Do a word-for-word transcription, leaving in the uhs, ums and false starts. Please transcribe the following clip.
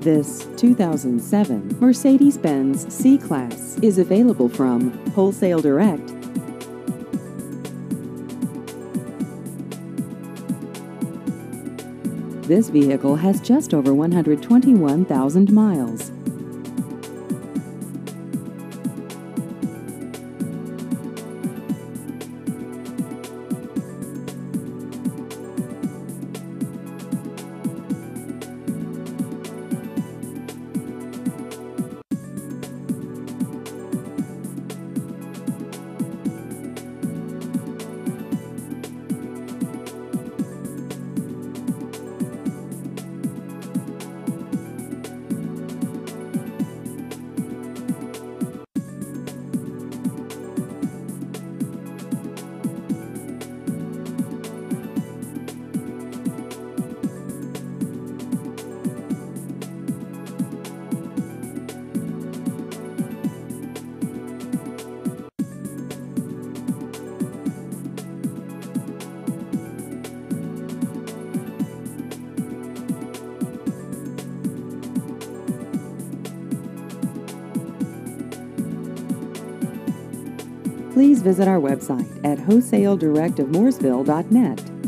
This two thousand seven Mercedes-Benz C-Class is available from Wholesale Direct. This vehicle has just over one hundred twenty-one thousand miles. Please visit our website at wholesale direct of mooresville dot net.